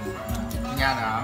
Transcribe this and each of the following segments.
Nhà đó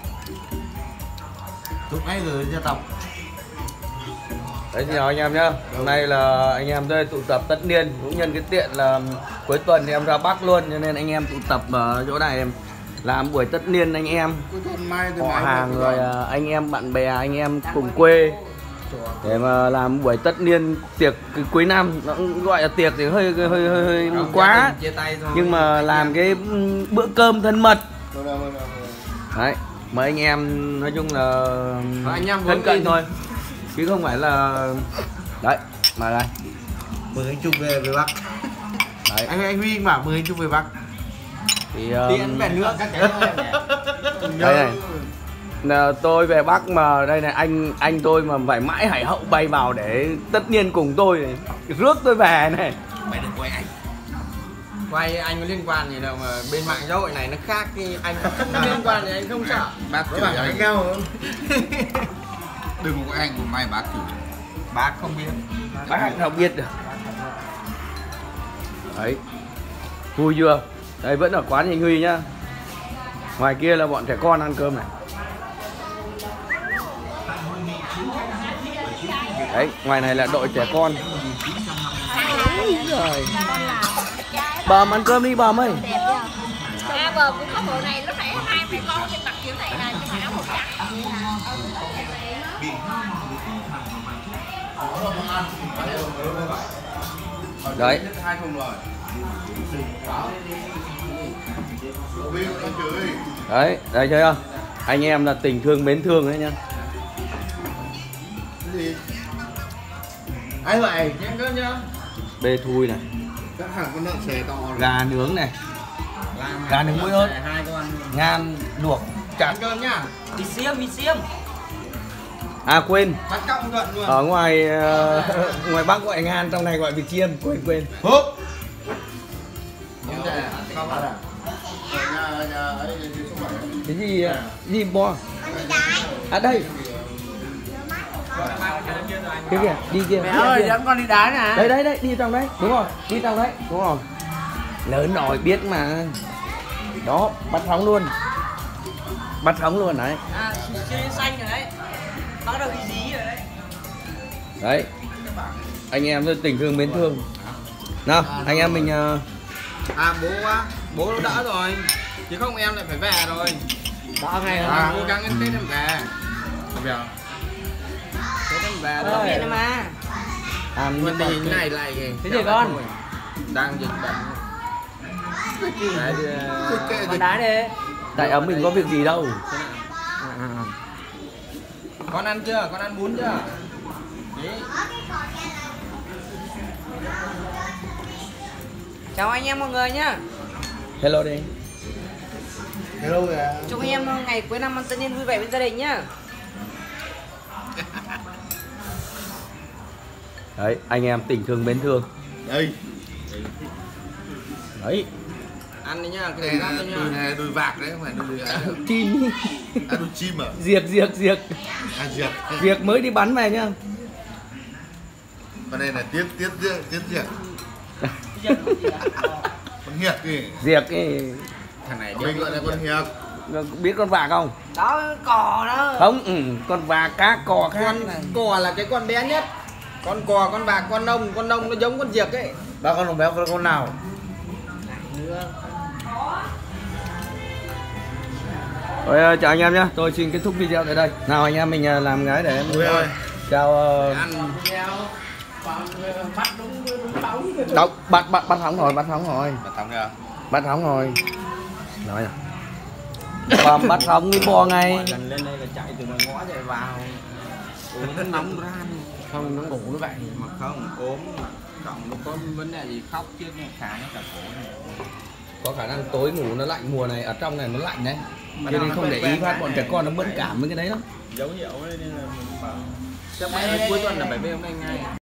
lúc nãy rồi gia tộc. Đấy, chào anh em nhá. Hôm nay là anh em đây tụ tập tất niên, cũng nhân cái tiện là cuối tuần thì em ra Bắc luôn, cho nên anh em tụ tập ở chỗ này em làm buổi tất niên anh em họ hàng rồi anh em bạn bè anh em cùng quê để mà làm buổi tất niên tiệc cuối năm. Nó cũng gọi là tiệc thì hơi quá, nhưng mà làm cái bữa cơm thân mật đấy, mấy anh em nói chung là anh em thân cận thôi chứ không phải là đấy. Mà đây mời anh Trung về Bắc đấy. Anh Huy bảo mời anh Trung về Bắc thì tiền về nước đây này là tôi về Bắc mà đây này anh tôi mà phải mãi Hải Hậu bay vào để tất niên cùng tôi này, rước tôi về này. Mày đừng quay anh, quay anh có liên quan gì đâu mà bên mạng xã hội này nó khác thì anh không liên quan thì anh không sợ. Bác chửi anh cao hơn. Đừng có anh của mày bác chửi, bác không biết, bác không biết được đấy. Vui chưa? Đây vẫn ở quán anh Huy nhá, ngoài kia là bọn trẻ con ăn cơm này đấy, ngoài này là đội trẻ con. Rồi bờm ăn cơm đi bờm ơi. Bờm cũng có bộ này lúc nãy hai mẹ con trên mặt kiểu này là nhưng mà áo màu trắng. Đấy. Đấy, đây chơi không? Anh em là tình thương mến thương đấy nhá. ai vậy? Em cơm nhá. Bê thui này. Các hàng con lợn xề to. Gà nướng này. Gà nướng muối ớt. Ngan luộc chặt. Cơm nhá. Vịt xiêm. À quên. Bắt cọng gần luôn. Ở ngoài ngoài Bắc gọi ngan, trong này gọi vịt chiên, quên. Húp. Cái gì bò? À đây. Cái kìa, đi kia. Mẹ ơi, dẫn con đi đá nè. Đây, đi trong đấy. Đúng rồi, đi trong đấy. Đúng rồi. Lớn rồi biết mà. Đó, bắt phóng luôn. Bắt phóng luôn đấy. À, xanh rồi đấy. Bắt đầu bị dí rồi đấy. Đấy. Anh em rất tình thương mến thương. Nào, anh em mình à bố nó đỡ rồi. Chứ không em lại phải về rồi. Đỡ ngày rồi. Cố gắng đến Tết em về. Được không? Tết em về Đâu vậy mà. Vấn đề như này lại kìa. Cái gì con? Đang dịch bệnh. Con đá đi. tại ở mình có việc gì đâu. Con ăn chưa? Con ăn bún chưa? Đấy. Chào anh em mọi người nhá. Hello đi. Hello kìa. Chúc anh em ngày cuối năm ăn tất niên vui vẻ bên gia đình nhá. Đấy, anh em tình thương mến thương. Đây. Đấy. Ăn đi nhá, cái này là đùi vạc đấy, không phải đùi Chim. à, đùi chim à? Diệt. À diệt. Việc mới đi bắn về nhá. Còn đây là tiết diệt. Con hiệp kìa. Diệt cái Thằng này mình gọi là con hiệp. biết con vạc không? Đó cò đó. Không, con vạc cá cò khác Con này. cò là cái con bé nhất. Con cò, con vạc, con nông nó giống con diệc ấy. Ba con đồng béo con nào? Rồi, chào anh em nhé, tôi xin kết thúc video tại đây. Nào anh em mình làm cái để em ơi. chào Ăn. đâu bắt hỏng rồi. Bắt thắng chưa? Bắt hỏng rồi. Nói à. Bầm bắt hỏng đi bò ngay. Lần lên đây là chạy từ ngoài ngõ chạy vào. Nó nóng ran. Không nó ngủ nó vậy. Mà không ốm. Cộng nó có vấn đề gì khóc chứ khá nó cả cổ này. Có khả năng tối ngủ nó lạnh, mùa này ở trong này nó lạnh đấy. Cho nên không để ý phát bọn trẻ con nó mẫn cảm với cái đấy lắm. Dấu hiệu nên là mình bảo chắc cuối tuần là phải về hôm nay ngay.